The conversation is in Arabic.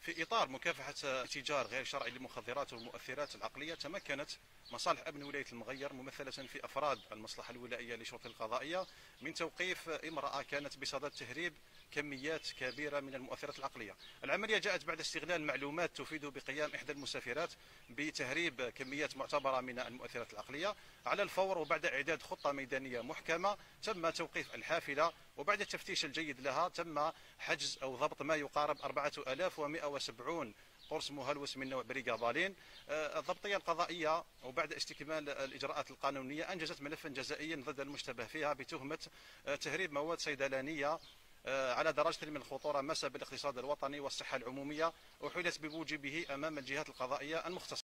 في إطار مكافحة التجار غير شرعي للمخدرات والمؤثرات العقلية، تمكنت مصالح أمن ولاية المغير ممثلة في أفراد المصلحة الولائية للشرطة القضائية من توقيف امرأة كانت بصدد تهريب كميات كبيرة من المؤثرات العقلية. العملية جاءت بعد استغلال معلومات تفيد بقيام إحدى المسافرات بتهريب كميات معتبرة من المؤثرات العقلية. على الفور وبعد إعداد خطة ميدانية محكمة تم توقيف الحافلة، وبعد التفتيش الجيد لها تم حجز أو ضبط ما يقارب 4170 قرص مهلوس من نوع بريغافالين. الضبطية القضائية وبعد استكمال الإجراءات القانونية أنجزت ملفا جزائيا ضد المشتبه فيها بتهمة تهريب مواد صيدلانية على درجة من الخطورة ماسة بالاقتصاد الوطني والصحة العمومية، وحيلت بموجبه أمام الجهات القضائية المختصة.